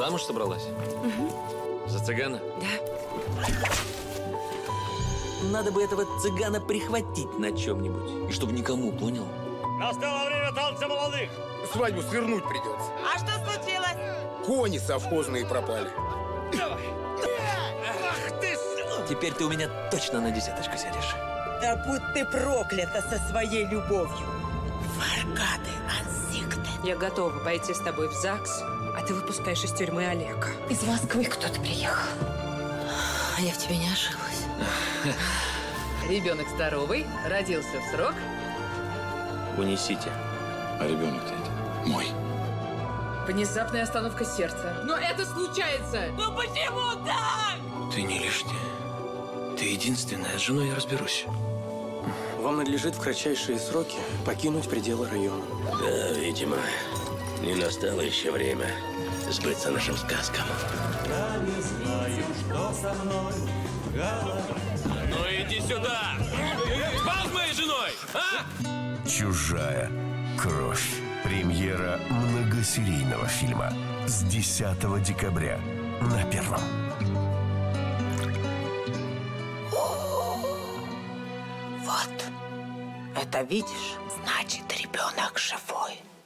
Замуж собралась? За цыгана? Да. Надо бы этого цыгана прихватить на чем-нибудь. И чтобы никому, понял? Настало время танца молодых. Свадьбу свернуть придется. А что случилось? Кони совхозные пропали. Ах ты ж! Теперь ты у меня точно на десяточку сядешь. Да будь ты проклята со своей любовью. Фаркады Ансикте. Я готова пойти с тобой в ЗАГС, а ты выпускаешь из тюрьмы Олега. Из Москвы кто-то приехал. А я в тебе не ошиблась. Ребенок здоровый, родился в срок. Унесите. А ребенок-то это мой. Внезапная остановка сердца. Но это случается! Ну почему так? Ты не лишняя. Ты единственная. С женой я разберусь. Вам надлежит в кратчайшие сроки покинуть пределы района. Да, видимо, не настало еще время сбыться нашим сказкам. Я не знаю, что со мной. Ну иди сюда! Спал с моей женой, а? «Чужая кровь». Премьера многосерийного фильма с 10 декабря на Первом. Вот. Это видишь? Значит, ребенок живой.